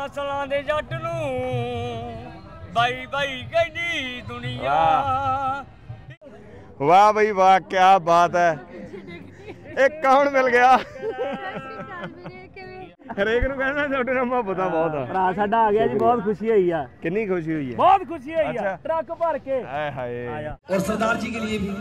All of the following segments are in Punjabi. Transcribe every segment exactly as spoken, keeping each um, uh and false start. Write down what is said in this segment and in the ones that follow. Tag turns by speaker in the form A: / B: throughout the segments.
A: ਅਸਲਾਂ ਦੇ ਜੱਟ ਨੂੰ ਬਾਈ ਬਾਈ ਕਹਿੰਦੀ ਦੁਨੀਆ।
B: वाह भाई वाह, क्या बात है। एक कौन मिल गया? हरेक नूं कहना ਤੁਹਾਡੇ ਨਾਲ ਮੁਹੱਬਤ ਬਹੁਤ ਆ।
A: ਭਰਾ ਸਾਡਾ ਆ ਗਿਆ ਜੀ, ਬਹੁਤ ਖੁਸ਼ੀ ਹੋਈ ਆ।
B: कितनी खुशी हुई है?
A: बहुत खुशी हुई है, ट्रक भर के।
B: हाय हाय।
C: और सरदार जी के लिए भी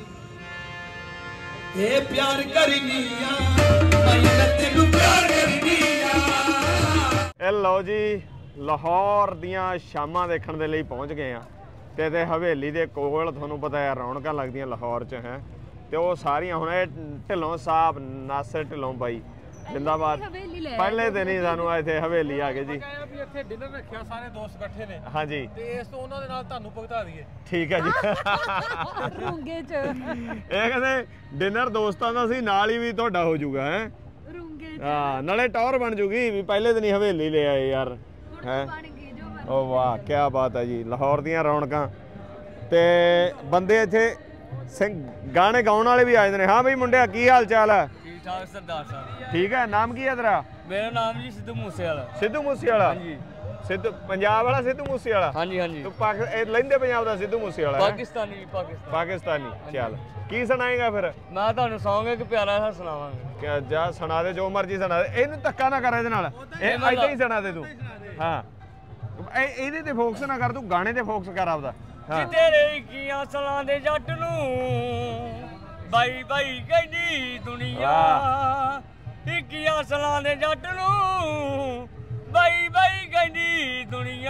C: ये प्यार करनी तेनू प्यार करनी।
B: ਇਹ ਲਓ ਜੀ, ਲਾਹੌਰ ਦੀਆਂ ਸ਼ਾਮਾਂ ਦੇਖਣ ਦੇ ਲਈ ਪਹੁੰਚ ਗਏ ਆ ਤੇ ਤੇ ਹਵੇਲੀ ਦੇ ਕੋਲ ਤੁਹਾਨੂੰ ਪਤਾ ਹੈ ਰੌਣਕਾਂ ਲੱਗਦੀਆਂ ਲਾਹੌਰ 'ਚ ਹੈ ਤੇ ਉਹ ਸਾਰੀਆਂ ਹੁਣ ਇਹ ਢਿੱਲੋਂ ਸਾਹਿਬ ਨਾਸਰ ਢਿੱਲੋਂ ਬਾਈ ਜਿੰਦਾਬਾਦ ਪਹਿਲੇ ਦਿਨ ਹੀ ਸਾਨੂੰ ਇੱਥੇ ਹਵੇਲੀ ਆ ਗਏ ਜੀ।
D: ਵੀ ਇੱਥੇ ਡਿਨਰ ਰੱਖਿਆ, ਸਾਰੇ ਦੋਸਤ ਇਕੱਠੇ ਨੇ।
B: ਹਾਂਜੀ,
D: ਤੇ ਇਸ ਤੋਂ ਉਹਨਾਂ ਦੇ ਨਾਲ ਤੁਹਾਨੂੰ ਭੁਗਤਾ ਦਈਏ।
B: ਠੀਕ ਹੈ ਜੀ।
E: ਰੂੰਗੇ ਚ
B: ਇਹ ਕਹਿੰਦੇ ਡਿਨਰ ਦੋਸਤਾਂ ਦਾ ਸੀ, ਨਾਲ ਹੀ ਵੀ ਤੁਹਾਡਾ ਹੋ ਜਾਊਗਾ ਹੈ।
E: ਰੂੰਗੇ ਚ
B: ਹਾਂ, ਨਾਲੇ ਟੌਰ ਬਣ ਜੂਗੀ ਵੀ ਪਹਿਲੇ ਦਿਨ ਹੀ ਹਵੇਲੀ ਲੈ ਆਏ ਯਾਰ ਹੈ। ਓ ਵਾਹ, ਕੀ ਬਾਤ ਹੈ ਜੀ। ਲਾਹੌਰ ਦੀਆਂ ਰੌਣਕਾਂ ਤੇ ਬੰਦੇ ਇੱਥੇ ਸਿੰਘ ਗਾਣੇ ਗਾਉਣ ਵਾਲੇ ਵੀ ਆ ਜਾਂਦੇ ਨੇ। ਹਾਂ ਬਈ ਮੁੰਡਿਆ, ਕੀ ਹਾਲ ਚਾਲ ਹੈ?
A: ਠੀਕ ਠਾਕ ਸਰਦਾਰ ਸਾਹਿਬ।
B: ਠੀਕ ਹੈ। ਨਾਮ ਕੀ ਹੈ ਤੇਰਾ?
A: ਮੇਰਾ ਨਾਮ ਜੀ ਸਿੱਧੂ ਮੂਸੇ ਵਾਲਾ।
B: ਸਿੱਧੂ ਮੂਸੇ ਵਾਲਾ?
A: ਹਾਂਜੀ।
B: ਸਿੱਧੂ ਪੰਜਾਬ ਵਾਲਾ ਸਿੱਧੂ ਮੂਸੇ ਵਾਲਾ?
A: ਹਾਂਜੀ ਹਾਂਜੀ।
B: ਤੂੰ ਪਾਕ ਇਹ ਲੈਂਦੇ ਪੰਜਾਬ ਦਾ ਸਿੱਧੂ ਮੂਸੇ ਵਾਲਾ?
A: ਪਾਕਿਸਤਾਨੀ ਪਾਕਿਸਤਾਨ
B: ਪਾਕਿਸਤਾਨੀ। ਚੱਲ ਕੀ ਸੁਣਾਏਗਾ ਫਿਰ?
A: ਮੈਂ ਤੁਹਾਨੂੰ ਸੌਂਗ ਇੱਕ ਪਿਆਰਾ ਜਿਹਾ ਸੁਣਾਵਾਂਗਾ।
B: ਕਿ ਜਾ ਸੁਣਾ ਦੇ, ਜੋ ਮਰਜ਼ੀ ਸੁਣਾ ਦੇ। ਇਹਨੂੰ ਧੱਕਾ ਨਾ ਕਰ ਇਹਦੇ ਨਾਲ, ਇਹ ਏਦਾਂ ਹੀ ਸੁਣਾ ਦੇ ਤੂੰ। ਹਾਂ, ਇਹ ਇਹਦੇ ਤੇ ਫੋਕਸ ਨਾ ਕਰ, ਤੂੰ ਗਾਣੇ ਤੇ ਫੋਕਸ ਕਰ ਆਪਦਾ।
A: ਹਾਂ, ਤੇਰੇ ਕੀ ਅਸਲਾਂ ਦੇ ਜੱਟ ਨੂੰ ਬਾਈ ਬਾਈ ਕਹਿੰਦੀ ਦੁਨੀਆ। ਇੱਕੀ ਅਸਲਾਂ ਦੇ ਜੱਟ ਨੂੰ ਬਾਈ ਬਾਈ ਕਹਿੰਦੀ ਦੁਨੀਆ।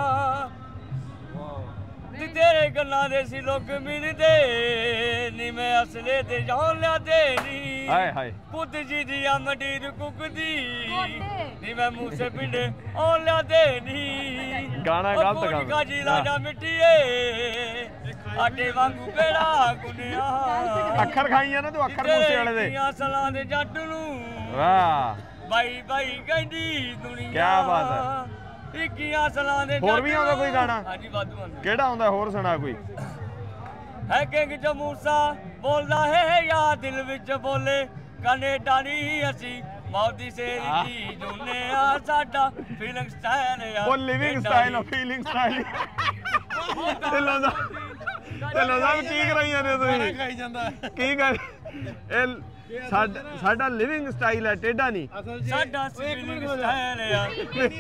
A: ਤੇ ਤੇਰੇ ਗੱਲਾਂ ਦੇ ਸੀ ਲੋਕ ਮਿਲਦੇ ਨੀ, ਮੈਂ ਅਸਲੇ ਤੇ ਜਾਣ ਲਿਆਦੇ ਨੀ।
B: ਹਾਏ ਹਾਏ।
A: ਪੁੱਤ ਜੀ ਦੀ ਆ ਮੰਡੀਰ ਕੁੱਕਦੀ ਨੀ, ਮੈਂ ਮੂਸੇ ਪਿੰਡੇ ਆਉਣ ਲਿਆਦੇ ਨੀ।
B: ਗਾਣਾ ਗਲਤ ਗਾ।
A: ਕਾ ਜੀ ਲਾਡਾ ਮਿੱਟੀਏ ਆਟੇ ਵਾਂਗੂ ਬੇੜਾ ਗੁੰਨਿਆ।
B: ਅੱਖਰ ਖਾਈਆਂ ਨਾ ਤੂੰ, ਅੱਖਰ ਮੂਸੇ ਵਾਲੇ ਦੇ।
A: ਅਸਲਾਂ ਦੇ ਜੱਟ ਨੂੰ
B: ਵਾਹ,
A: ਬਾਈ ਬਾਈ ਕਹਿੰਦੀ ਦੁਨੀਆ।
B: ਕੀ ਬਾਤ ਹੈ।
A: ਇੱਕੀਆਂ ਸਲਾਂ ਦੇ
B: ਹੋਰ ਵੀ ਆਉਂਦਾ ਕੋਈ ਗਾਣਾ?
A: ਹਾਂਜੀ ਵਾਧੂ ਆਉਂਦਾ।
B: ਕਿਹੜਾ ਆਉਂਦਾ ਹੋਰ ਸੁਣਾ ਕੋਈ?
A: ਹੈ ਕਿੰਗ ਜਮੂਸਾ ਬੋਲਦਾ ਹੈ ਯਾ ਦਿਲ ਵਿੱਚ ਬੋਲੇ ਕੈਨੇਡਾ ਨਹੀਂ ਅਸੀਂ ਮੌਦੀ ਸੇਰੀ ਦੀ ਜੁਨੇ ਆ। ਸਾਡਾ ਫੀਲਿੰਗ ਸਟਾਈਲ ਆ,
B: ਉਹ ਲਿਵਿੰਗ ਸਟਾਈਲ ਆ, ਫੀਲਿੰਗ ਸਟਾਈਲ। ਢਿੱਲੋਂ ਦਾ ਢਿੱਲੋਂ ਦਾ ਕੀ ਕਰਾਈਆਂ ਨੇ ਤੁਸੀਂ?
D: ਖਾਈ ਜਾਂਦਾ
B: ਕੀ ਕਰ ਇਹ ਸਾਡਾ ਸਾਡਾ ਲਿਵਿੰਗ ਸਟਾਈਲ ਹੈ, ਟੇਢਾ ਨਹੀਂ।
A: ਸਾਡਾ ਫੀਲਿੰਗ ਸਟਾਈਲ ਆ।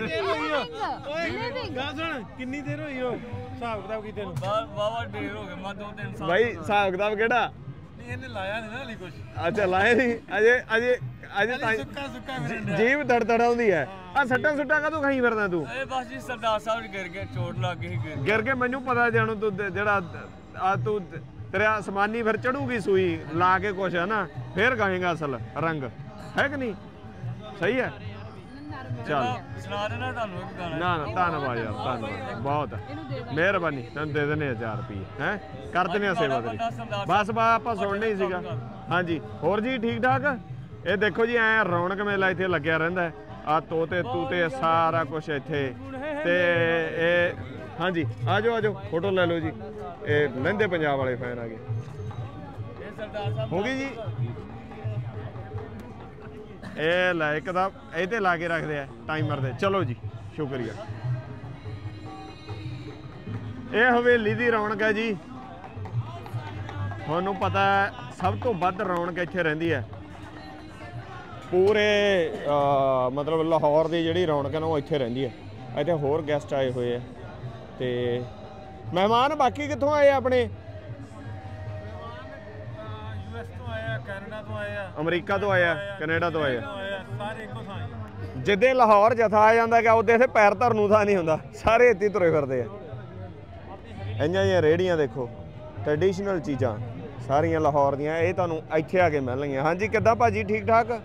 D: ਗੱਲ ਸੁਣ, ਕਿੰਨੀ ਦੇਰ ਹੋਈ ਉਹ ਹਿਸਾਬ ਕਿਤਾਬ ਕੀਤੇ ਨੂੰ?
A: ਵਾਵਾ ਢੇਰ ਹੋ ਗਏ, ਮੈਂ ਦੋ ਤਿੰਨ ਸਾਲ।
B: ਭਾਈ ਹਿਸਾਬ ਕਿਤਾਬ ਕਿਹੜਾ?
D: ਨਹੀਂ ਇਹਨੇ ਲਾਇਆ ਨਹੀਂ ਨਾ ਹਲੀ ਕੁਝ।
B: ਅੱਛਾ, ਲਾਏ ਨਹੀਂ ਅਜੇ ਅਜੇ ਅਜੇ ਤਾਂ
D: ਸੁੱਕਾ ਸੁੱਕਾ ਮੇਰੇ
B: ਜੀਭ ਤੜਤੜ ਆਉਂਦੀ ਹੈ। ਆ ਸੱਟਾਂ ਸੁੱਟਾਂ ਕਾ ਤੂੰ ਖਾਈ ਫਿਰਦਾ ਤੂੰ?
A: ਇਹ ਬਸ ਜੀ ਸਰਦਾਰ ਸਾਹਿਬ ਨੇ ਗਿਰ ਕੇ ਚੋਟ ਲੱਗ ਗਈ। ਗਿਰ
B: ਗਿਰ ਕੇ ਮੈਨੂੰ ਪਤਾ ਜਾਣੂ ਤੂੰ ਜਿਹੜਾ ਆ ਤੂੰ ਤੇਰਾ ਅਸਮਾਨੀ ਫਿਰ ਚੜੂਗੀ ਸੂਈ ਲਾ ਕੇ ਕੁਛ ਹੈ ਨਾ, ਫਿਰ ਗਾਏਗਾ ਅਸਲ ਰੰਗ ਹੈ ਕਿ ਨਹੀਂ? ਸਹੀ ਹੈ। ਚੱਲ
A: ਸੁਣਾ ਦੇਣਾ ਤੁਹਾਨੂੰ ਇੱਕ ਗਾਣਾ।
B: ਨਾ ਨਾ ਧੰਨਵਾਦ ਯਾਰ, ਧੰਨਵਾਦ ਬਹੁਤ ਮਿਹਰਬਾਨੀ। ਤੈਨੂੰ ਦੇ ਦਿੰਦੇ ਹਜ਼ਾਰ ਰੁਪਏ ਹੈ, ਕਰ ਦਿੰਦੇ ਆ ਸੇਵਾ ਤੇਰੀ। ਬਸ ਬਾ ਆਪਾਂ ਸੁਣਨਾ ਹੀ ਸੀਗਾ। ਹਾਂਜੀ, ਹੋਰ ਜੀ ਠੀਕ ਠਾਕ? ਇਹ ਦੇਖੋ ਜੀ ਐ ਰੌਣਕ ਮੇਲਾ ਇੱਥੇ ਲੱਗਿਆ ਰਹਿੰਦਾ। ਆ ਤੋਤੇ ਤੂਤੇ ਸਾਰਾ ਕੁਛ ਇੱਥੇ। ਤੇ ਇਹ ਹਾਂਜੀ, ਆ ਜਾਓ ਆ ਜਾਓ, ਫੋਟੋ ਲੈ ਲਓ ਜੀ। ਇਹ ਲਹਿੰਦੇ ਪੰਜਾਬ ਵਾਲੇ ਫੈਨ ਆ ਗਏ।
A: ਇਹ ਸਰਦਾਰ ਸਾਹਿਬ
B: ਹੋ ਗਈ ਜੀ। ਇਹ ਲੈ ਇੱਕ ਤਾਂ ਇਹ ਤੇ ਲਾ ਕੇ ਰੱਖਦੇ ਆ ਟਾਈਮਰ ਦੇ। ਚਲੋ ਜੀ, ਸ਼ੁਕਰੀਆ। ਇਹ ਹਵੇਲੀ ਦੀ ਰੌਣਕ ਹੈ ਜੀ। ਤੁਹਾਨੂੰ ਪਤਾ ਹੈ ਸਭ ਤੋਂ ਵੱਧ ਰੌਣਕ ਇੱਥੇ ਰਹਿੰਦੀ ਹੈ। ਪੂਰੇ ਮਤਲਬ ਲਾਹੌਰ ਦੀ ਜਿਹੜੀ ਰੌਣਕ ਹੈ ਨਾ ਉਹ ਇੱਥੇ ਰਹਿੰਦੀ ਹੈ। ਇੱਥੇ ਹੋਰ ਗੈਸਟ ਆਏ ਹੋਏ ਆ ਤੇ ਮਹਿਮਾਨ ਬਾਕੀ ਕਿੱਥੋਂ ਆਏ ਆਪਣੇ?
D: ਯੂਐਸ ਤੋਂ ਆਇਆ, ਕੈਨੇਡਾ ਤੋਂ ਆਇਆ,
B: ਅਮਰੀਕਾ ਤੋਂ ਆਇਆ, ਕੈਨੇਡਾ ਤੋਂ ਆਇਆ।
D: ਸਾਰੇ ਇੱਕੋ ਥਾਂ।
B: ਜਿੱਦੇ ਲਾਹੌਰ ਜਥਾ ਆ ਜਾਂਦਾ ਕਿ ਉਹਦੇ ਇੱਥੇ ਪੈਰ ਧਰਨ ਨੂੰ ਥਾਂ ਨਹੀਂ ਹੁੰਦਾ, ਸਾਰੇ ਇੱਥੇ ਤੁਰੇ ਫਿਰਦੇ ਆ। ਇੰਨੀਆਂ ਜਿਹੀਆਂ ਰੇਹੜੀਆਂ ਦੇਖੋ, ਟ੍ਰੈਡੀਸ਼ਨਲ ਚੀਜ਼ਾਂ ਸਾਰੀਆਂ ਲਾਹੌਰ ਦੀਆਂ, ਇਹ ਤੁਹਾਨੂੰ ਇੱਥੇ ਆ ਕੇ ਮਿਲਣਗੀਆਂ। ਹਾਂਜੀ, ਕਿੱਦਾਂ ਭਾਜੀ, ਠੀਕ ਠਾਕ?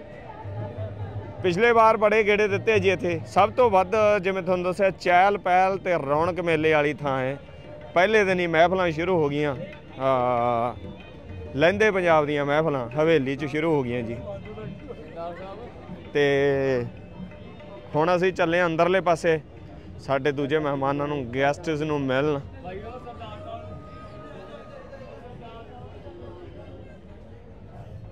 B: ਪਿਛਲੇ ਵਾਰ ਬੜੇ ਗੇੜੇ ਦਿੱਤੇ ਜੀ ਇੱਥੇ। ਸਭ ਤੋਂ ਵੱਧ ਜਿਵੇਂ ਤੁਹਾਨੂੰ ਦੱਸਿਆ ਚਹਿਲ ਪਹਿਲ ਤੇ ਰੌਣਕ ਮੇਲੇ ਵਾਲੀ ਥਾਂ ਹੈ। ਪਹਿਲੇ ਦਿਨ ਹੀ ਮਹਿਫਲਾਂ ਸ਼ੁਰੂ ਹੋ ਗਈਆਂ। ਲਹਿੰਦੇ ਪੰਜਾਬ ਦੀਆਂ ਮਹਿਫਲਾਂ ਹਵੇਲੀ 'ਚ ਸ਼ੁਰੂ ਹੋ ਗਈਆਂ ਜੀ। ਤੇ ਹੁਣ ਅਸੀਂ ਚੱਲੇ ਹਾਂ ਅੰਦਰਲੇ ਪਾਸੇ ਸਾਡੇ ਦੂਜੇ ਮਹਿਮਾਨਾਂ ਨੂੰ, ਗੈਸਟਸ ਨੂੰ ਮਿਲਣ।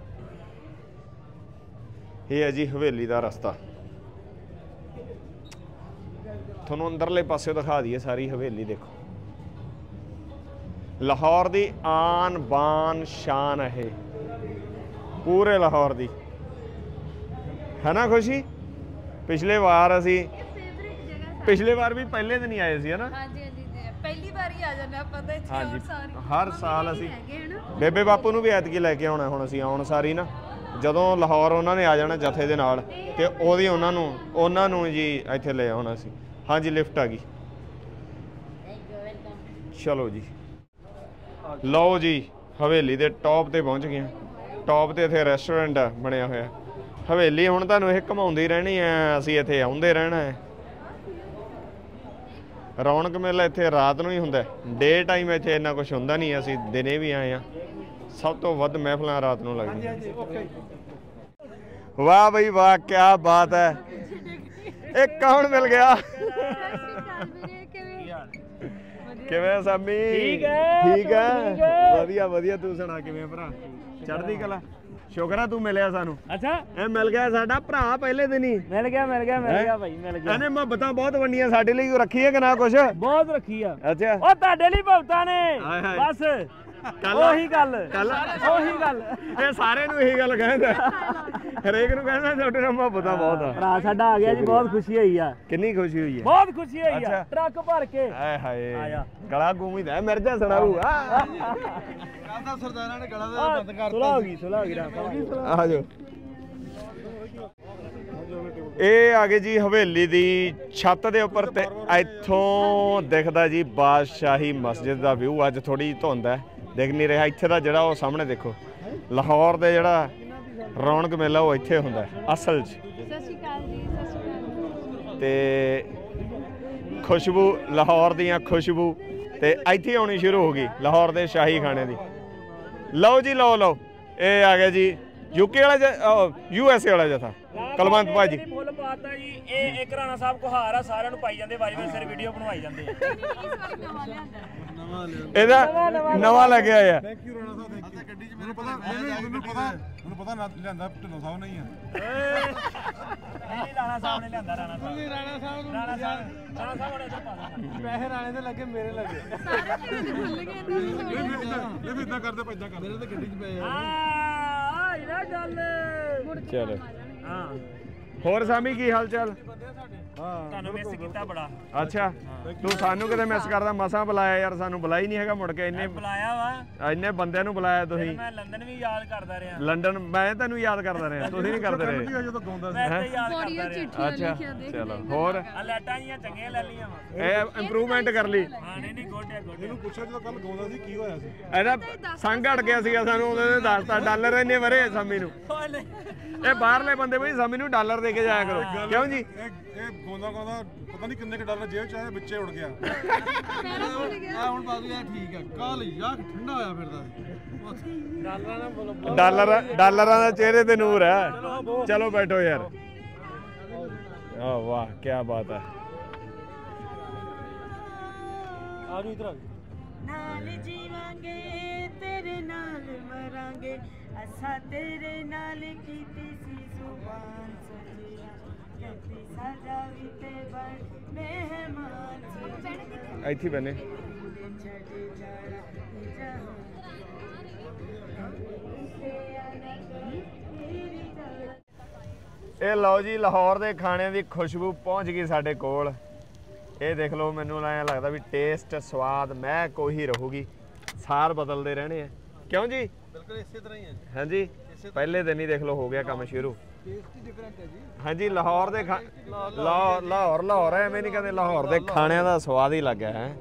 B: ਇਹ ਹੈ ਜੀ ਹਵੇਲੀ ਦਾ ਰਸਤਾ। ਤੁਹਾਨੂੰ ਅੰਦਰਲੇ ਪਾਸੇ ਦਿਖਾ ਦਈਏ ਸਾਰੀ ਹਵੇਲੀ। ਦੇਖੋ ਲਾਹੌਰ ਦੀ ਆਨ ਬਾਨ ਸ਼ਾਨ ਹੈ ਪੂਰੇ ਲਾਹੌਰ ਦੀ, ਹੈ ਨਾ ਖੁਸ਼ੀ? ਪਿਛਲੇ ਵਾਰ ਅਸੀਂ ਪਿਛਲੇ ਵਾਰ ਵੀ ਪਹਿਲੇ ਦਿਨ ਹੀ ਆਏ ਸੀ, ਹੈ ਨਾ?
E: ਹਾਂਜੀ ਹਾਂਜੀ ਪਹਿਲੀ ਵਾਰ ਹੀ ਆ ਜਾਂਦੇ ਆਪਾਂ ਤਾਂ ਇੱਥੇ।
B: ਹਾਂਜੀ,
E: ਸਾਰੀ
B: ਹਰ ਸਾਲ ਅਸੀਂ ਬੇਬੇ ਬਾਪੂ ਨੂੰ ਵੀ ਐਤਕੀ ਲੈ ਕੇ ਆਉਣਾ। ਹੁਣ ਅਸੀਂ ਆਉਣ ਸਾਰੀ ਨਾ ਜਦੋਂ ਲਾਹੌਰ ਉਹਨਾਂ ਨੇ ਆ ਜਾਣਾ ਜਥੇ ਦੇ ਨਾਲ, ਤੇ ਉਹਦੀ ਉਹਨਾਂ ਨੂੰ ਉਹਨਾਂ ਨੂੰ ਜੀ ਇੱਥੇ ਲੈ ਆਉਣਾ ਸੀ। ਹਾਂਜੀ ਲਿਫਟ ਆ ਗਈ, ਚਲੋ ਜੀ। ਲਓ ਜੀ ਹਵੇਲੀ ਦੇ ਟੌਪ ਤੇ ਪਹੁੰਚ ਗਏ। ਟੌਪ ਤੇ ਇੱਥੇ ਰੈਸਟੋਰੈਂਟ ਬਣਿਆ ਹੋਇਆ। ਹਵੇਲੀ ਹੁਣ ਤੁਹਾਨੂੰ ਇਹ ਘਮਾਉਂਦੀ ਰਹਿਣੀ ਹੈ, ਅਸੀਂ ਇੱਥੇ ਆਉਂਦੇ ਰਹਿਣਾ ਹੈ। ਰੌਣਕ ਮੇਲਾ ਇੱਥੇ ਰਾਤ ਨੂੰ ਹੀ ਹੁੰਦਾ, ਡੇ ਟਾਈਮ ਇੱਥੇ ਇੰਨਾ ਕੁਝ ਹੁੰਦਾ ਨਹੀਂ। ਅਸੀਂ ਦਿਨੇ ਵੀ ਆਏ ਹਾਂ, ਸਭ ਤੋਂ ਵੱਧ ਮਹਿਫਲਾਂ ਰਾਤ ਨੂੰ ਲੱਗਦੀਆਂ। ਵਾਹ ਬਈ ਵਾਹ, ਕਿਆ ਬਾਤ ਹੈ। ਇਹ ਕੌਣ ਮਿਲ ਗਿਆ? ਕਿਵੇਂ ਸਾਮੀ?
A: ਠੀਕ ਹੈ,
B: ਠੀਕ ਹੈ,
A: ਠੀਕ ਹੈ।
B: ਵਧੀਆ ਵਧੀਆ। ਤੂੰ ਸੁਣਾ ਕਿਵੇਂ ਭਰਾ? ਚੜ੍ਹਦੀ ਕਲਾ। ਸ਼ੁਕਰ ਆ ਤੂੰ ਮਿਲਿਆ ਸਾਨੂੰ।
A: ਅੱਛਾ
B: ਇਹ ਮਿਲ ਗਿਆ ਸਾਡਾ ਭਰਾ ਪਹਿਲੇ ਦਿਨ ਹੀ।
A: ਮਿਲ ਗਿਆ ਮਿਲ ਗਿਆ ਮਿਲ ਗਿਆ ਭਾਈ ਮਿਲ ਗਿਆ।
B: ਇਹਨੇ ਮੁਹੱਬਤਾਂ ਬਹੁਤ ਵੰਡੀਆਂ ਸਾਡੇ ਲਈ, ਰੱਖੀ ਹੈ ਕਿ ਨਾ ਕੁਛ?
A: ਬਹੁਤ ਰੱਖੀ ਆ।
B: ਅੱਛਾ
A: ਉਹ ਤੁਹਾਡੇ ਲਈ ਭਗਤਾਂ ਨੇ
B: ਹਾਏ ਹਾਏ।
A: ਬਸ
B: ਕੱਲ
A: ਉਹੀ ਗੱਲ
B: ਕੱਲ
A: ਉਹੀ ਗੱਲ।
B: ਇਹ ਸਾਰੇ ਨੂੰ ਇਹੀ ਗੱਲ ਕਹਿੰਦਾ, ਹਰੇਕ ਨੂੰ ਕਹਿੰਦਾ ਤੁਹਾਡੇ ਨਾਲ ਮੁਹੱਬਤਾਂ ਬਹੁਤ ਆ।
A: ਭਰਾ ਸਾਡਾ ਆ ਗਿਆ ਜੀ, ਬਹੁਤ ਖੁਸ਼ੀ ਹੋਈ ਆ।
B: ਕਿੰਨੀ ਖੁਸ਼ੀ ਹੋਈ ਹੈ?
A: ਬਹੁਤ ਖੁਸ਼ੀ ਹੋਈ
B: ਅੱਛਾ।
A: ਆ, ਟਰੱਕ ਭਰ ਕੇ।
B: ਆਏ ਹਾਏ
A: ਆਇਆ।
B: ਗਲਾ ਗੂੰਮੀਦਾ ਮਿਰਜ਼ਾ ਸੜਾਊ।
D: ਕਹਿੰਦਾ ਸਰਦਾਰਾਂ ਨੇ ਗਲਾ ਦਾ ਬੰਦ ਕਰਤਾ।
A: ਸੁਲਾ ਹੋ ਗਈ ਸੁਲਾ ਹੋ ਗਈ ਰਾਤ ਹੋ ਗਈ।
B: ਆ ਜਾਓ। ਇਹ ਆ ਗਏ ਜੀ ਹਵੇਲੀ ਦੀ ਛੱਤ ਦੇ ਉੱਪਰ, ਤੇ ਇੱਥੋਂ ਦਿਖਦਾ ਜੀ ਬਾਦਸ਼ਾਹੀ ਮਸਜਿਦ ਦਾ ਵਿਊ। ਅੱਜ ਥੋੜੀ ਧੁੰਦ ਹੈ, ਦਿਖ ਨਹੀਂ ਰਿਹਾ। ਇੱਥੇ ਦਾ ਜਿਹੜਾ ਉਹ ਸਾਹਮਣੇ ਦੇਖੋ, ਲਾਹੌਰ ਦੇ ਜਿਹੜਾ ਰੌਣਕ ਮੇਲਾ ਉਹ ਇੱਥੇ ਹੁੰਦਾ ਅਸਲ 'ਚ।
E: ਸਤਿ ਸ਼੍ਰੀ ਅਕਾਲ ਜੀ। ਸਤਿ ਸ਼੍ਰੀ ਅਕਾਲ।
B: ਤੇ ਖੁਸ਼ਬੂ, ਲਾਹੌਰ ਦੀਆਂ ਖੁਸ਼ਬੂ ਤੇ ਇੱਥੇ ਆਉਣੀ ਸ਼ੁਰੂ ਹੋ ਗਈ, ਲਾਹੌਰ ਦੇ ਸ਼ਾਹੀ ਖਾਣੇ ਦੀ। ਲਓ ਜੀ ਲਓ ਲਓ, ਇਹ ਆ ਗਿਆ ਜੀ ਯੂਕੇ ਵਾਲਾ, ਯੂ ਐਸ ਏ ਵਾਲਾ ਜਥਾ ਕਲਵੰਤ ਭਾਜੀ।
A: ਫੁੱਲ ਪਾਤਾ ਜੀ। ਇਹ ਇੱਕ ਰਾਣਾ ਸਾਹਿਬ ਕੋਹਾਰ ਆ, ਸਾਰਿਆਂ ਨੂੰ ਪਾਈ ਜਾਂਦੇ ਵਾਰੀ ਵਾਰੀ ਸਿਰ ਵੀਡੀਓ ਬਣਵਾਈ ਜਾਂਦੇ।
B: ਇਹਦਾ ਨਵਾਂ ਲੱਗਿਆ ਆ।
D: Thank you Rana sahib, thank you. ਗੱਡੀ 'ਚ ਮੈਨੂੰ ਪਤਾ ਮੈਨੂੰ ਪਤਾ ਮੈਨੂੰ ਪਤਾ ਨਾ ਲਿਆਂਦਾ ਢਿੱਲੋਂ ਸਾਹਿਬ ਨਹੀਂ ਆ।
A: ਨਹੀਂ ਰਾਣਾ ਸਾਹਿਬ ਨੇ ਲਿਆਂਦਾ। ਰਾਣਾ ਸਾਹਿਬ
D: ਰਾਣਾ ਸਾਹਿਬ ਨੂੰ
A: ਰਾਣਾ ਸਾਹਿਬ ਰਾਣਾ ਸਾਹਿਬ ਨੇ ਇੱਧਰ ਪਾ ਦੇਣਾ।
D: ਪੈਸੇ ਰਾਣੇ ਦੇ ਲੱਗੇ, ਮੇਰੇ ਲੱਗੇ।
E: ਭੁੱਲ ਗਏ ਇਹਨਾਂ
D: ਇਹ ਵੀ ਇਦਾਂ ਕਰਦੇ ਪੈਦਾ ਕਰ। ਮੇਰੇ ਤਾਂ ਗੱਡੀ 'ਚ ਪਏ ਆ।
A: ਹਾਂ ਆ ਇਹਦਾ ਗੱਲ।
B: ਚਲੋ
A: ਹਾਂ
B: ਹੋਰ ਸਾਮੀ ਕੀ ਹਾਲ ਚਾਲ?
A: ਤੁਹਾਨੂੰ ਮਿਸ ਕੀਤਾ ਬੜਾ।
B: ਅੱਛਾ ਤੂੰ ਸਾਨੂੰ ਕਿਤੇ ਮਿਸ ਕਰਦਾ? ਮਸਾਂ ਬੁਲਾਇਆ ਯਾਰ, ਸਾਨੂੰ ਬੁਲਾਈ ਨਹੀਂ ਹੈਗਾ ਮੁੜ ਕੇ। ਇੰਨੇ
A: ਬੁਲਾਇਆ ਵਾ,
B: ਇੰਨੇ ਬੰਦਿਆਂ ਨੂੰ ਬੁਲਾਇਆ ਤੁਸੀਂ।
A: ਮੈਂ ਲੰਡਨ ਵੀ ਯਾਦ ਕਰਦਾ ਰਿਹਾ।
B: ਲੰਡਨ ਮੈਂ ਤੈਨੂੰ ਯਾਦ ਕਰਦਾ ਰਿਹਾ, ਤੁਸੀਂ ਨਹੀਂ ਕਰਦੇ ਰਹੇ।
D: ਜਦੋਂ ਗਾਉਂਦਾ
A: ਮੈਂ ਤੇ ਯਾਦ ਕਰਦਾ ਰਿਹਾ।
B: ਅੱਛਾ ਚਲੋ ਹੋਰ
A: ਆ ਲੈਟਾਂ ਜੀਆਂ ਚੰਗੀਆਂ ਲੈ ਲਈਆਂ ਵਾ।
B: ਇਹ ਇੰਪਰੂਵਮੈਂਟ ਕਰ ਲਈ।
A: ਹਾਂ ਨਹੀਂ ਨਹੀਂ ਗੋਡੇ ਗੋਡੇ।
D: ਇਹਨੂੰ ਪੁੱਛਿਆ ਜਦੋਂ ਕੱਲ ਗਾਉਂਦਾ ਸੀ ਕੀ ਹੋਇਆ ਸੀ।
B: ਇਹਦਾ ਸੰਗ ਅੜ ਗਿਆ ਸੀਗਾ, ਸਾਨੂੰ ਉਹਨੇ ਦੱਸਤਾ ਡਾਲਰ ਇੰਨੇ ਵਰੇ ਸਾਮੀ ਨੂੰ। ਇਹ ਬਾਹਰਲੇ ਬੰਦੇ ਬਈ ਸਾਮੀ ਨੂੰ ਡਾਲਰ ਦੇ ਕੇ ਜਾਇਆ ਕਰੋ, ਕਿਉਂ ਜੀ?
D: ਇਹ ਇਹ ਗਾਉਂਦਾ ਗਾਉਂਦਾ ਪਤਾ ਨਹੀਂ ਕਿੰਨੇ ਕ ਡਾਲਰ ਜੇਬ 'ਚ ਆਏ, ਵਿੱਚੇ ਉੜ ਗਿਆ।
E: ਅਕਾਲ।
D: ਆ ਹੁਣ ਬਾਬੂ ਯਾਰ ਠੀਕ ਆ, ਕੱਲ ਯਾਰ ਠੰਡਾ ਹੋਇਆ ਫਿਰਦਾ। ਡਾਲਰਾਂ ਨਾਲ ਬੋਲੋ।
B: ਡਾਲਰ ਡਾਲਰਾਂ ਦਾ ਚਿਹਰੇ ਤੇ ਨੂਰ ਹੈ। ਚਲੋ ਬੈਠੋ ਯਾਰ। ਆ ਵਾਹ ਕੀ ਬਾਤ ਹੈ।
A: ਆ ਜੀ ਇਧਰ
F: ਨਾਲ ਜੀਵਾਂਗੇ ਤੇਰੇ ਨਾਲ ਮਰਾਂਗੇ, ਅਸਾਂ ਤੇਰੇ ਨਾਲ ਕੀਤੀ ਸੀ ਜ਼ੁਬਾਨ ਸਜਿਆ, ਕਹਿੰਦੀ ਸਾਡਾ ਵੀ ਤੇ ਬਣ ਮਹਿਮਾਨ ਸਜਿਆ।
B: ਇੱਥੇ ਬਨੇ
F: ਛੱਡ ਜਾਣਾ ਜਹਾਂ
B: ਇਹ ਲਓ ਜੀ ਲਾਹੌਰ ਦੇ ਖਾਣਿਆਂ ਦੀ ਖੁਸ਼ਬੂ ਪਹੁੰਚ ਗਈ ਸਾਡੇ ਕੋਲ। ਇਹ ਦੇਖ ਲਓ, ਮੈਨੂੰ ਐਂ ਲੱਗਦਾ ਵੀ ਟੇਸਟ ਸਵਾਦ ਮੈਂ ਕੋਈ ਰਹੂਗੀ, ਸਾਰ ਬਦਲਦੇ ਰਹਿਣੇ ਆ, ਕਿਉਂ ਜੀ?
D: ਬਿਲਕੁਲ ਇਸੇ ਤਰ੍ਹਾਂ ਹੀ ਹੈ।
B: ਹਾਂਜੀ ਪਹਿਲੇ ਦਿਨ ਹੀ ਦੇਖ ਲਓ ਹੋ ਗਿਆ ਕੰਮ ਸ਼ੁਰੂ।
D: ਟੇਸਟ ਹੀ ਡਿਫਰੈਂਟ ਹੈ ਜੀ।
B: ਹਾਂਜੀ ਲਾਹੌਰ ਦੇ ਖਾ ਲਾਹੌਰ ਲਾਹੌਰ ਲਾਹੌਰ ਐਵੇਂ ਨਹੀਂ ਕਹਿੰਦੇ, ਲਾਹੌਰ ਦੇ ਖਾਣਿਆਂ ਦਾ ਸਵਾਦ ਹੀ ਲੱਗਿਆ ਹੈ।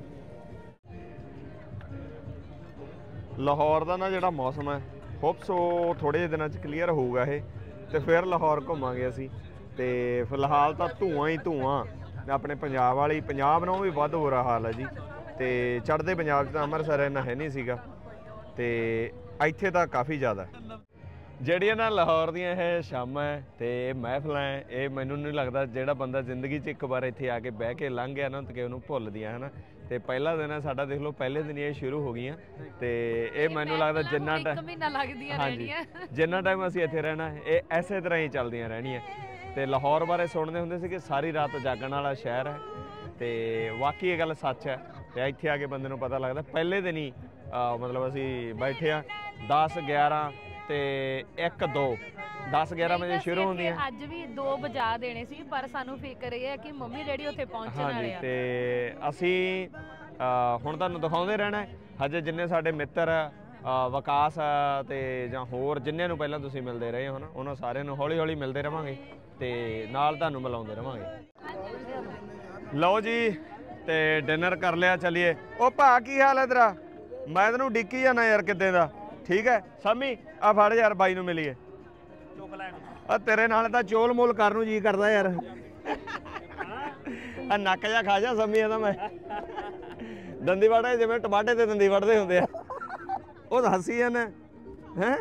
B: ਲਾਹੌਰ ਦਾ ਨਾ ਜਿਹੜਾ ਮੌਸਮ ਹੈ ਹੋਪਸ ਉਹ ਥੋੜੇ ਜਿਹੇ ਦਿਨਾਂ 'ਚ ਕਲੀਅਰ ਹੋਊਗਾ ਇਹ, ਤੇ ਫਿਰ ਲਾਹੌਰ ਘੁੰਮਾਂਗੇ ਅਸੀਂ। ਤੇ ਫਿਲਹਾਲ ਤਾਂ ਧੂਆਂ ਹੀ ਧੂਆਂ ਆਪਣੇ ਪੰਜਾਬ ਵਾਲੀ, ਪੰਜਾਬ ਨਾਲੋਂ ਵੀ ਵੱਧ ਹੋ ਰਿਹਾ ਹਾਲ ਹੈ ਜੀ। ਤੇ ਚੜ੍ਹਦੇ ਪੰਜਾਬ 'ਚ ਤਾਂ ਅੰਮ੍ਰਿਤਸਰ ਇੰਨਾ ਹੈ ਨਹੀਂ ਸੀਗਾ, ਤੇ ਇੱਥੇ ਤਾਂ ਕਾਫੀ ਜ਼ਿਆਦਾ। ਜਿਹੜੀਆਂ ਨਾ ਲਾਹੌਰ ਦੀਆਂ ਇਹ ਸ਼ਾਮਾਂ ਹੈ ਤੇ ਮਹਿਫਲਾਂ ਹੈ, ਇਹ ਮੈਨੂੰ ਨਹੀਂ ਲੱਗਦਾ ਜਿਹੜਾ ਬੰਦਾ ਜ਼ਿੰਦਗੀ 'ਚ ਇੱਕ ਵਾਰ ਇੱਥੇ ਆ ਕੇ ਬਹਿ ਕੇ ਲੰਘ ਗਿਆ ਨਾ ਕਿ ਉਹਨੂੰ ਭੁੱਲਦੀਆਂ, ਹੈ ਨਾ। ਤੇ ਪਹਿਲਾ ਦਿਨ ਹੈ ਸਾਡਾ, ਦੇਖ ਲਓ ਪਹਿਲੇ ਦਿਨ ਇਹ ਸ਼ੁਰੂ ਹੋ ਗਈਆਂ। ਤੇ ਇਹ ਮੈਨੂੰ ਲੱਗਦਾ ਜਿੰਨਾ ਟਾਈਮ
E: ਮਹੀਨਾ ਲੱਗਦੀਆਂ
B: ਹਾਂਜੀ
E: ਰਹਿਣੀਆਂ।
B: ਜਿੰਨਾ ਟਾਈਮ ਅਸੀਂ ਇੱਥੇ ਰਹਿਣਾ ਇਹ ਐਸੇ ਤਰ੍ਹਾਂ ਹੀ ਚੱਲਦੀਆਂ ਰਹਿਣੀਆਂ। ਤੇ ਲਾਹੌਰ ਬਾਰੇ ਸੁਣਦੇ ਹੁੰਦੇ ਸੀ ਕਿ ਸਾਰੀ ਰਾਤ ਜਾਗਣ ਵਾਲਾ ਸ਼ਹਿਰ ਹੈ ਤੇ ਵਾਕਈ ਇਹ ਗੱਲ ਸੱਚ ਹੈ ਤੇ ਇੱਥੇ ਆ ਕੇ ਬੰਦੇ ਨੂੰ ਪਤਾ ਲੱਗਦਾ। ਪਹਿਲੇ ਦਿਨ ਹੀ ਮਤਲਬ ਅਸੀਂ ਬੈਠੇ ਆ ਦਸ ਗਿਆਰਾਂ ਤੇ ਇੱਕ ਦੋ ਦਸ ਗਿਆਰਾਂ ਵਜੇ ਸ਼ੁਰੂ ਹੁੰਦੀਆਂ।
E: ਅੱਜ ਵੀ ਦੋ ਵਜਾ ਦੇਣੇ ਸੀ ਪਰ ਸਾਨੂੰ ਫਿਕਰ ਇਹ ਹੈ ਕਿ ਮੰਮੀ ਡੈਡੀ ਉੱਥੇ ਪਹੁੰਚਣ ਵਾਲੇ ਆ
B: ਤੇ ਅਸੀਂ ਹੁਣ ਤੁਹਾਨੂੰ ਦਿਖਾਉਂਦੇ ਰਹਿਣਾ ਹਜੇ ਜਿੰਨੇ ਸਾਡੇ ਮਿੱਤਰ ਵਿਕਾਸ ਤੇ ਜਾਂ ਹੋਰ ਜਿੰਨਿਆਂ ਨੂੰ ਪਹਿਲਾਂ ਤੁਸੀਂ ਮਿਲਦੇ ਰਹੇ ਹੋ ਨਾ ਉਹਨਾਂ ਸਾਰਿਆਂ ਨੂੰ ਹੌਲੀ ਹੌਲੀ ਮਿਲਦੇ ਰਵਾਂਗੇ ਤੇ ਨਾਲ ਤੁਹਾਨੂੰ ਮਿਲਾਉਂਦੇ ਰਵਾਂਗੇ। ਲਓ ਜੀ ਤੇ ਡਿਨਰ ਕਰ ਲਿਆ, ਚੱਲੀਏ। ਉਹ ਭਾ ਕੀ ਹਾਲ ਹੈ ਤੇਰਾ? ਮੈਂ ਤੈਨੂੰ ਡਿੱਕੀ ਜਾਣਾ ਯਾਰ ਕਿੱਦਾਂ ਦਾ। ਠੀਕ ਹੈ ਸਾਮੀ ਆ ਫੜ ਯਾਰ ਬਾਈ ਨੂੰ ਮਿਲੀਏ। ਆ ਤੇਰੇ ਨਾਲ ਤਾਂ ਚੋਲ ਮੋਲ ਕਰਨ ਨੂੰ ਜੀ ਕਰਦਾ ਯਾਰ। ਆ ਨੱਕ ਜਾ ਖਾ ਜਾ ਸਾਮੀ ਇਹਦਾ ਮੈਂ ਦੰਦੀ ਵੜਦਾ ਜਿਵੇਂ ਟਮਾਟੇ ਤੇ ਦੰਦੀ ਵੜਦੇ ਹੁੰਦੇ ਆ। ਉਹ ਹੱਸੀ ਜਾਂਦਾ ਹੈ।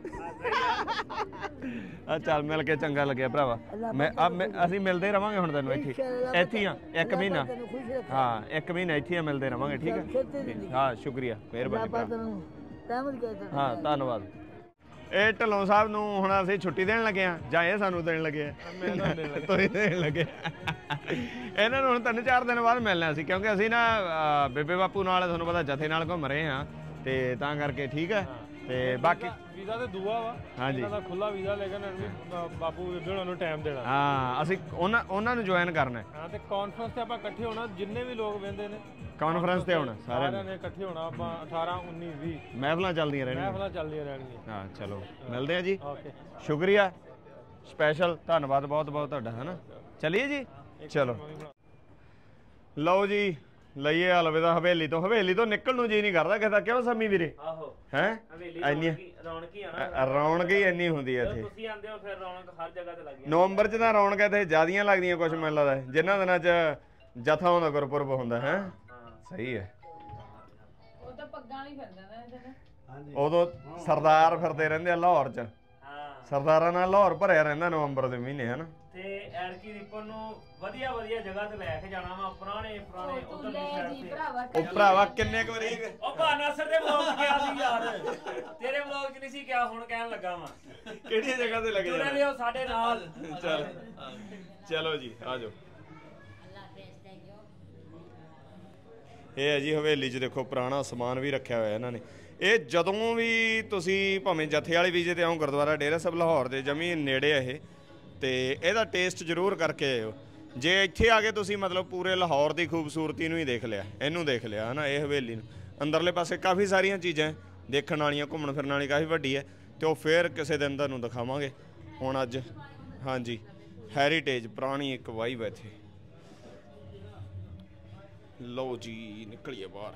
B: ਆ ਚੱਲ ਮਿਲ ਕੇ ਚੰਗਾ ਲੱਗਿਆ ਭਰਾਵਾ। ਮੈਂ ਅਸੀਂ ਮਿਲਦੇ ਰਵਾਂਗੇ ਹੁਣ ਤੈਨੂੰ ਇੱਥੇ ਇੱਥੇ ਆ ਇੱਕ ਮਹੀਨਾ। ਹਾਂ ਇੱਕ ਮਹੀਨਾ ਇੱਥੇ ਆ ਮਿਲਦੇ ਰਵਾਂਗੇ। ਠੀਕ ਹੈ ਹਾਂ ਸ਼ੁਕਰੀਆ ਮਿਹਰਬਾਨੀ। ਹਾਂ ਧੰਨਵਾਦ। ਇਹ ਢਿੱਲੋਂ ਸਾਹਿਬ ਨੂੰ ਹੁਣ ਅਸੀਂ ਛੁੱਟੀ ਦੇਣ ਲੱਗੇ ਆ ਜਾਂ ਇਹ ਸਾਨੂੰ ਦੇਣ ਲੱਗੇ ਆ? ਤੁਸੀਂ ਦੇਣ ਲੱਗੇ। ਇਹਨਾਂ ਨੂੰ ਹੁਣ ਤਿੰਨ ਚਾਰ ਦਿਨ ਬਾਅਦ ਮਿਲਣਾ ਸੀ ਕਿਉਂਕਿ ਅਸੀਂ ਨਾ ਬੇਬੇ ਬਾਪੂ ਨਾਲ ਤੁਹਾਨੂੰ ਪਤਾ ਜਥੇ ਨਾਲ ਘੁੰਮ ਰਹੇ ਹਾਂ ਤੇ ਤਾਂ ਕਰਕੇ। ਠੀਕ ਹੈ ਤੇ ਬਾਕੀ
D: ਵੀਜ਼ਾ ਤੇ ਦੂਆ ਵਾ
B: ਹਾਂਜੀ
D: ਇਹਨਾਂ ਦਾ ਖੁੱਲਾ ਵੀਜ਼ਾ ਲੇਕਿਨ ਬਾਪੂ ਬੇਬੇ ਉਹਨਾਂ ਨੂੰ ਟਾਈਮ ਦੇਣਾ।
B: ਹਾਂ ਅਸੀਂ ਉਹਨਾਂ ਉਹਨਾਂ ਨੂੰ ਜੁਆਇਨ ਕਰਨਾ।
D: ਹਾਂ ਤੇ ਕਾਨਫਰੰਸ ਤੇ ਆਪਾਂ ਇਕੱਠੇ ਹੋਣਾ ਜਿੰਨੇ ਵੀ ਲੋਕ ਵਹਿੰਦੇ ਨੇ
B: ਕਾਨਫਰੰਸ ਤੇ ਆਉਣਾ ਸਾਰਿਆਂ
D: ਨੇ ਇਕੱਠੇ ਹੋਣਾ। ਆਪਾਂ ਅਠਾਰਾਂ ਉੱਨੀ ਵੀਹ
B: ਮਹਿਫਲਾਂ ਚੱਲਦੀਆਂ ਰਹਿਣਗੀਆਂ।
D: ਮਹਿਫਲਾਂ ਚੱਲਦੀਆਂ ਰਹਿਣਗੀਆਂ।
B: ਹਾਂ ਚਲੋ ਮਿਲਦੇ ਆ ਜੀ।
D: ਓਕੇ
B: ਸ਼ੁਕਰੀਆ ਸਪੈਸ਼ਲ ਧੰਨਵਾਦ ਬਹੁਤ ਬਹੁਤ ਤੁਹਾਡਾ ਹੈ ਨਾ। ਚਲਿਏ ਜੀ ਚਲੋ। ਲਓ ਜੀ ਲਈਏ ਅਲਵਿਦਾ ਹਵੇਲੀ ਤੋਂ। ਹਵੇਲੀ ਤੋਂ ਨਿਕਲਣ ਨੂੰ ਜੀ ਨਹੀਂ ਕਰਦਾ ਕਿਸੇ ਦਾ ਕਿਉਂ ਸੰਮੀ ਵੀਰੇ? ਆਹੋ ਹੈ ਇੰਨੀ ਰੌਣਕ ਹੀ ਆ ਨਾ। ਰੌਣਕ ਹੀ ਇੰਨੀ ਹੁੰਦੀ ਹੈ ਇੱਥੇ।
A: ਤੁਸੀਂ ਆਂਦੇ ਹੋ ਫਿਰ ਰੌਣਕ ਹਰ ਜਗ੍ਹਾ ਤੇ ਲੱਗਦੀ ਹੈ।
B: ਨਵੰਬਰ ਚ ਤਾਂ ਰੌਣਕ ਇੱਥੇ ਜ਼ਿਆਦੀਆਂ ਲੱਗਦੀਆਂ ਕੁਝ ਮੈਨੂੰ ਲੱਗਦਾ ਜਿਨ੍ਹਾਂ ਦਿਨਾਂ ਚ ਜਥਾ ਹੁੰਦਾ ਗੁਰਪੁਰਬ ਹੁੰਦਾ ਹੈ। ਸਹੀ ਹੈ।
E: ਉਹ ਤਾਂ ਪੱਗਾਂ ਨਹੀਂ ਫਿਰਦਾ ਨਾ
B: ਉਦੋਂ ਸਰਦਾਰ ਫਿਰਦੇ ਰਹਿੰਦੇ ਆ ਲਾਹੌਰ ਚ। ਸਰਦਾਰਾਂ ਨਾਲ ਲਾਹੌਰ ਭਰਿਆ ਰਹਿੰਦਾ ਨਵੰਬਰ ਦੇ ਮਹੀਨੇ ਹੈ ਨਾ।
A: ਤੇ ਐਰਕੀ ਰਿਪਨ ਨੂੰ ਵਧੀਆ ਵਧੀਆ ਜਗ੍ਹਾ ਤੇ ਲੈ ਕੇ ਜਾਣਾ ਵਾ ਪੁਰਾਣੇ ਪੁਰਾਣੇ ਉਧਰ ਦੀ ਸਾਈਡ ਤੇ।
B: ਉਹ ਭਰਾਵਾ ਕਿੰਨੇ ਕੁ ਵਾਰੀ
A: ਉਹ ਭਾਨਾਸਰ ਦੇ ਵਲੌਗ ਚ ਗਿਆ ਸੀ ਯਾਰ। ਤੇਰੇ ਵਲੌਗ ਚ ਨਹੀਂ ਸੀ ਕਿਹਾ ਹੁਣ ਕਹਿਣ ਲੱਗਾ ਵਾ
B: ਕਿਹੜੀਆਂ ਜਗ੍ਹਾ ਤੇ ਲੱਗੇ
A: ਜੁੜੇ ਲਿਓ ਸਾਡੇ ਨਾਲ।
B: ਚਲ ਚਲੋ ਜੀ ਆ ਜਾਓ। ਇਹ ਹੈ ਜੀ ਹਵੇਲੀ 'ਚ ਦੇਖੋ ਪੁਰਾਣਾ ਸਮਾਨ ਵੀ ਰੱਖਿਆ ਹੋਇਆ ਇਹਨਾਂ ਨੇ। ਇਹ ਜਦੋਂ ਵੀ ਤੁਸੀਂ ਭਾਵੇਂ ਜਥੇ ਵਾਲੇ ਵੀਜ਼ੇ ਤੇ ਆਓ ਗੁਰਦੁਆਰਾ ਡੇਰਾ ਸਾਹਿਬ ਲਾਹੌਰ ਦੇ ਜਮੀ ਨੇੜੇ ਇਹ ਤੇ ਇਹਦਾ ਟੇਸਟ ਜ਼ਰੂਰ ਕਰਕੇ ਆਇਓ। ਜੇ ਇੱਥੇ ਆ ਕੇ ਤੁਸੀਂ ਮਤਲਬ ਪੂਰੇ ਲਾਹੌਰ ਦੀ ਖੂਬਸੂਰਤੀ ਨੂੰ ਹੀ ਦੇਖ ਲਿਆ ਇਹਨੂੰ ਦੇਖ ਲਿਆ ਹੈ ਨਾ ਇਹ ਹਵੇਲੀ ਨੂੰ ਅੰਦਰਲੇ ਪਾਸੇ ਕਾਫੀ ਸਾਰੀਆਂ ਚੀਜ਼ਾਂ ਦੇਖਣ ਵਾਲੀਆਂ ਘੁੰਮਣ ਫਿਰਨ ਵਾਲੀ ਕਾਫੀ ਵੱਡੀ ਹੈ ਤੇ ਉਹ ਫੇਰ ਕਿਸੇ ਦਿਨ ਤੁਹਾਨੂੰ ਦਿਖਾਵਾਂਗੇ। ਹੁਣ ਅੱਜ ਹਾਂਜੀ ਹੈਰੀਟੇਜ ਪੁਰਾਣੀ ਇੱਕ ਵਾਈਬ ਹੈ ਇੱਥੇ। ਲਓ ਜੀ ਨਿਕਲੀਏ ਬਾਹਰ।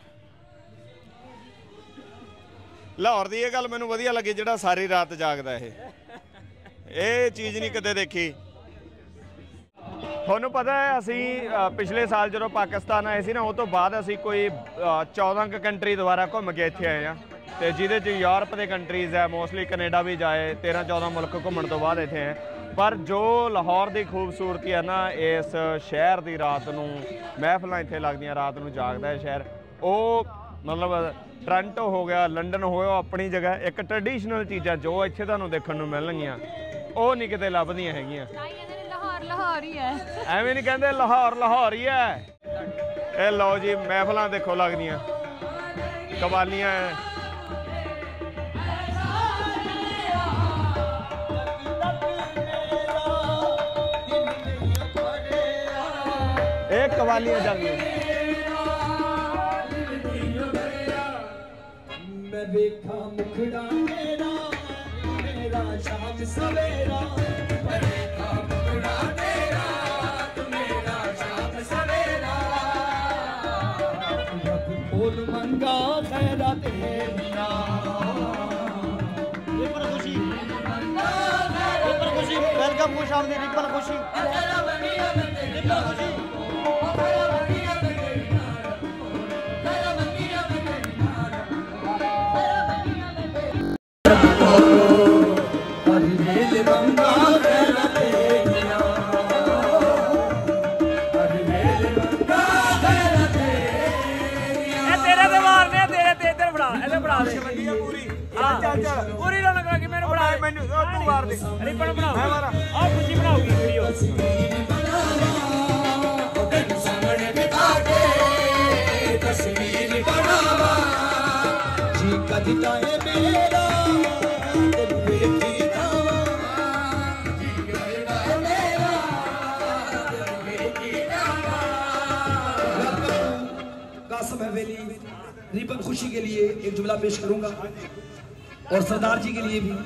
B: ਲਾਹੌਰ ਦੀ ਇਹ ਗੱਲ ਮੈਨੂੰ ਵਧੀਆ ਲੱਗੀ ਜਿਹੜਾ ਸਾਰੀ ਰਾਤ ਜਾਗਦਾ ਇਹ ਇਹ ਚੀਜ਼ ਨਹੀਂ ਕਦੇ ਦੇਖੀ। ਤੁਹਾਨੂੰ ਪਤਾ ਹੈ ਅਸੀਂ ਪਿਛਲੇ ਸਾਲ ਜਦੋਂ ਪਾਕਿਸਤਾਨ ਆਏ ਸੀ ਨਾ ਉਹ ਤੋਂ ਬਾਅਦ ਅਸੀਂ ਕੋਈ ਚੌਦਾਂ ਕੁ ਕੰਟਰੀ ਦੁਬਾਰਾ ਘੁੰਮ ਕੇ ਇੱਥੇ ਆਏ ਹਾਂ ਤੇ ਜਿਹਦੇ 'ਚ ਯੂਰਪ ਦੇ ਕੰਟਰੀਜ਼ ਹੈ ਮੋਸਟਲੀ ਕੈਨੇਡਾ ਵੀ ਜਾਏ ਤੇਰਾਂ ਚੌਦਾਂ ਮੁਲਕ ਘੁੰਮਣ ਤੋਂ ਬਾਅਦ ਇੱਥੇ ਆਏ। ਪਰ ਜੋ ਲਾਹੌਰ ਦੀ ਖੂਬਸੂਰਤੀ ਹੈ ਨਾ ਇਸ ਸ਼ਹਿਰ ਦੀ ਰਾਤ ਨੂੰ ਮਹਿਫਲਾਂ ਇੱਥੇ ਲੱਗਦੀਆਂ ਰਾਤ ਨੂੰ ਜਾਗਦਾ ਹੈ ਸ਼ਹਿਰ। ਉਹ ਮਤਲਬ ਟੋਰਾਂਟੋ ਹੋ ਗਿਆ ਲੰਡਨ ਹੋ ਗਿਆ ਆਪਣੀ ਜਗ੍ਹਾ ਇੱਕ ਟ੍ਰੈਡੀਸ਼ਨਲ ਚੀਜ਼ਾਂ ਜੋ ਇੱਥੇ ਤੁਹਾਨੂੰ ਦੇਖਣ ਨੂੰ ਮਿਲਣਗੀਆਂ ਉਹ ਨਹੀਂ ਕਿਤੇ ਲੱਭਦੀਆਂ ਹੈਗੀਆਂ।
E: ਲਾਹੌਰ ਲਾਹੌਰ ਹੀ ਹੈ
B: ਐਵੇਂ ਨਹੀਂ ਕਹਿੰਦੇ ਲਾਹੌਰ ਲਾਹੌਰ ਹੀ ਹੈ। ਇਹ ਲਓ ਜੀ ਮਹਿਫਲਾਂ ਦੇਖੋ ਲੱਗਦੀਆਂ ਕਵਾਲੀਆਂ ਇਹ ਕਵਾਲੀਆਂ ਚੱਲਦੀਆਂ।
C: ਮੈਂ ਵੇਖਾਂ ਮੁਖੜਾ ਮੇਰਾ ਮੇਰਾ ਸ਼ਾਮ ਸਵੇਰਾ ਮੈਂ ਵੇਖਾਂ ਮੁਖੜਾ ਤੇਰਾ ਤੂੰ ਮੇਰਾ ਸ਼ਾਮ ਸਵੇਰਾ ਰੱਬ ਕੋਲ ਮੰਗਾ ਖੈਰਾ ਤੇਰਾ ਰਿਪਨ ਖੁਸ਼ੀ ਰਿਪਨ ਖੁਸ਼ੀ ਵੈਲਕਮ ਖੁਸ਼ ਆਮਦੀ ਰਿਪਨ ਖੁਸ਼ੀ ਰਿਪਨ ਖੁਸ਼ੀ
A: ਚੱਲ ਚੱਲ ਪੂਰੀ ਰੌਣਕ ਲੱਗੀ ਮੈਨੂੰ ਬਣਾ
B: ਮੈਨੂੰ ਤੂੰ ਮਾਰ ਦੇ
A: ਰਿਬਨ ਬਣਾਓ ਮੈਂ ਮਾਰਾਂ ਆ ਖੁਸ਼ੀ ਬਣਾਉਗੀ ਵੀਡੀਓ ਸਾਹਮਣੇ ਬਿਠਾ ਕੇ ਤਸਵੀਰ ਬਣਾਵਾ ਜੀ ਕਦੀ ਤਾਂ ਇਹ ਮੇਰਾ ਤੈਨੂੰ ਵੇਖੀ ਜਾਵਾ ਜੀ ਕਦੀ ਤਾਂ ਮੇਰਾ ਤੈਨੂੰ ਵੇਖੀ जावा
G: कासम हवेली रिपन खुशी के लिए एक जुमला पेश करूंगा और सरदार जी के लिए भी।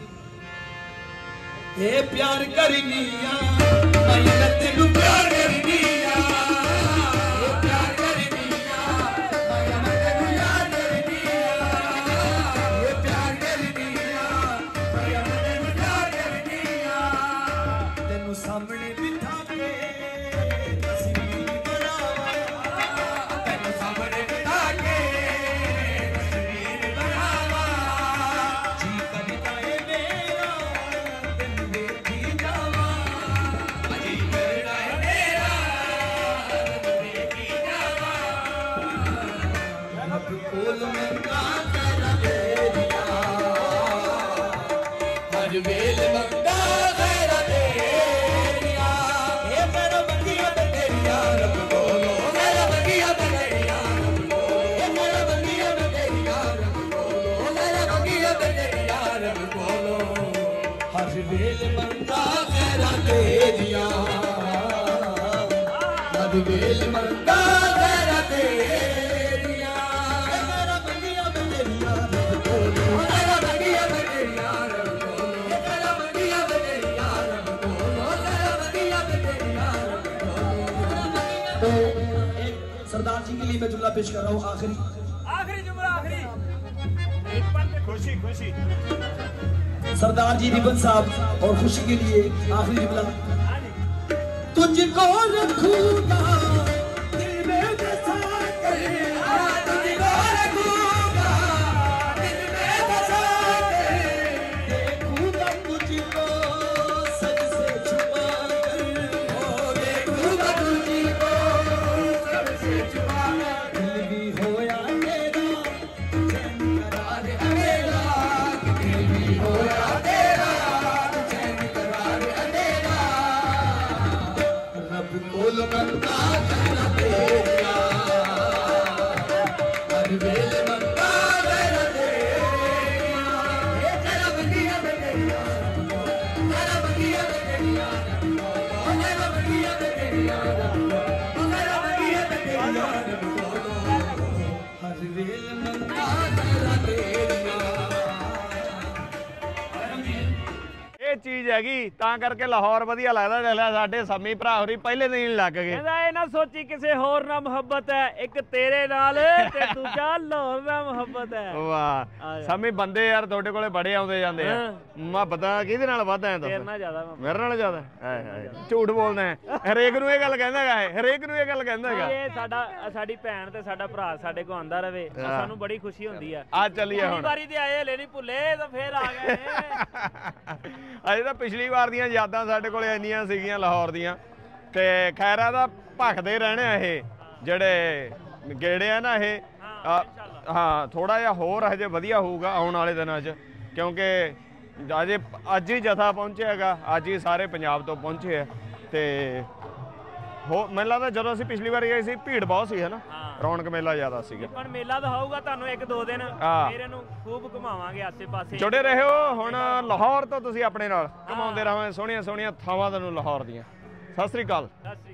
G: ए प्यार करनिया मैं तेनू प्यार करनिया ए प्यार करनिया मैं तेनू यार करनिया ए प्यार करनिया मैं तेनू यार करनिया तेनू सामने बिठा के तस्वीर बनावा तेनू सामने बिठा के तस्वीर बनावा जी कविता है मेरा तेनू देखी जावा जी कविता है मेरा तेनू देखी जावा रब कोल मंगा कर दे दिया हर वेल मंगा कर दे दिया ए मेरा बंदिया तेरिया रब कोलो मेरा बंदिया तेरिया रब कोलो ए मेरा बंदिया तेरिया रब कोलो मेरा बंदिया तेरिया रब कोलो हर वेल मंगा कर दे दिया हर वेल मंगा कर दे दिया ए मेरा बंदिया तेरिया रब कोलो मेरा बंदिया तेरिया रब कोलो ए मेरा बंदिया तेरिया रब कोलो मेरा बंदिया तेरिया रब कोलो। तो एक सरदार जी के लिए मैं जुमला पेश कर रहा हूँ आखिरी
A: आखिरी जुमला आखिरी
B: खुशी खुशी
G: सरदार जी रिबन साहब और खुशी के लिए आखिरी जुमला। तुझको रखूंगा दिल में बसा कर तुझको रखूंगा दिल में बसा कर देखूंगा तुझको सच से छुपा कर ओ देखूंगा तुझको सच से छुपा कर दिल भी होया तेरा चैन करार अकेला दिल भी होया तेरा चैन करार अकेला रब कोल मंगा कर दे दिया हर वेल मंगा कर दे दिया ए तेरा बंदिया तेरिया तेरा बंदिया तेरिया ओ मेरा बंदिया तेरिया ओ मेरा बंदिया तेरिया हर वेल मंगा कर दे दिया।
B: ਇਹ ਚੀਜ਼ ਹੈਗੀ ਤਾਂ ਕਰਕੇ ਲਾਹੌਰ ਵਧੀਆ ਲੱਗਦਾ। ਦੇਖ ਲੈ ਸਾਡੇ ਸੰਮੀ ਭਰਾ ਹੋਰੀ ਪਹਿਲੇ ਦਿਨ ਹੀ ਲੱਗ ਗਏ।
A: ਕਹਿੰਦਾ ਇਹ ਨਾ ਸੋਚੀ ਕਿਸੇ ਹੋਰ ਨਾਲ ਮੁਹੱਬਤ ਹੈ ਇੱਕ ਤੇਰੇ ਨਾਲ ਤੇ ਦੂਜਾ ਲਾਹੌਰ ਨਾਲ ਮੁਹੱਬਤ ਹੈ।
B: ਵਾਹ ਸੰਮੀ ਬੰਦੇ ਯਾਰ ਤੁਹਾਡੇ ਕੋਲੇ ਬੜੇ ਆਉਂਦੇ ਜਾਂਦੇ ਆ ਮੈਂ ਪਤਾ ਕਿਹਦੇ ਨਾਲ ਵੱਧ ਆਇਆ
A: ਤੇਰੇ ਨਾਲ ਜ਼ਿਆਦਾ
B: ਮੇਰੇ ਨਾਲ ਜ਼ਿਆਦਾ ਹਾਏ ਹਾਏ ਝੂਠ ਬੋਲਦਾ ਹੈ ਹਰੇਕ ਨੂੰ ਇਹ ਗੱਲ ਕਹਿੰਦਾ ਹੈਗਾ ਇਹ ਹਰੇਕ ਨੂੰ ਇਹ ਗੱਲ ਕਹਿੰਦਾ ਹੈਗਾ।
A: ਇਹ ਸਾਡਾ ਸਾਡੀ ਭੈਣ ਤੇ ਸਾਡਾ ਭਰਾ ਸਾਡੇ ਕੋਲ ਆਂਦਾ ਰਵੇ ਸਾਨੂੰ ਬੜੀ ਖੁਸ਼ੀ ਹੁੰਦੀ ਹੈ।
B: ਆ ਚੱਲੀਏ ਹੁਣ
A: ਵਾਰੀ ਤੇ ਆਏ ਹਲੇ ਨਹੀਂ ਭੁੱਲੇ ਤਾਂ ਫੇਰ ਆ ਗਏ
B: ਅਜੇ ਤਾਂ ਪਿਛਲੀ ਵਾਰ ਦੀਆਂ ਯਾਦਾਂ ਸਾਡੇ ਕੋਲੇ ਇੰਨੀਆਂ ਸੀਗੀਆਂ ਲਾਹੌਰ ਦੀਆਂ ਤੇ ਖੈਰਾ ਦਾ ਭਖਦੇ ਰਹਿਣੇ ਆ ਇਹ ਜਿਹੜੇ ਗੇੜੇ ਆ ਨਾ ਇਹ ਹਾਂ ਥੋੜਾ ਜਿਹਾ ਹੋਰ ਹਜੇ ਵਧੀਆ ਹੋਊਗਾ ਆਉਣ ਵਾਲੇ ਦਿਨਾਂ 'ਚ ਕਿਉਂਕਿ ਅਜੇ ਅੱਜ ਹੀ ਜਥਾ ਪਹੁੰਚਿਆ ਹੈਗਾ ਅੱਜ ਹੀ ਸਾਰੇ ਪੰਜਾਬ ਤੋਂ ਪਹੁੰਚੇ ਆ ਤੇ ਹੋ ਮੈਨੂੰ ਲੱਗਦਾ ਜਦੋਂ ਅਸੀਂ ਪਿਛਲੀ ਵਾਰ ਗਏ ਸੀ ਭੀੜ ਬਹੁਤ ਸੀ ਹੈ ਨਾ ਰੌਣਕ ਮੇਲਾ ਜ਼ਿਆਦਾ ਸੀਗਾ।
A: ਪਰ ਮੇਲਾ ਤਾਂ ਹੋਊਗਾ ਤੁਹਾਨੂੰ ਇੱਕ ਦੋ ਦਿਨ ਫਿਰ ਇਹਨੂੰ ਖੂਬ ਘੁਮਾਵਾਂਗੇ ਆਸੇ ਪਾਸੇ
B: ਜੁੜੇ ਰਹੋ। ਹੁਣ ਲਾਹੌਰ ਤੋਂ ਤੁਸੀਂ ਆਪਣੇ ਨਾਲ ਘੁਮਾਉਂਦੇ ਰਹਾਂਗੇ ਸੋਹਣੀਆਂ ਸੋਹਣੀਆਂ ਥਾਵਾਂ ਤੁਹਾਨੂੰ ਲਾਹੌਰ ਦੀਆਂ। ਸਤਿ ਸ੍ਰੀ ਅਕਾਲ।
A: ਸਤਿ ਸ੍ਰੀ ਅਕਾਲ।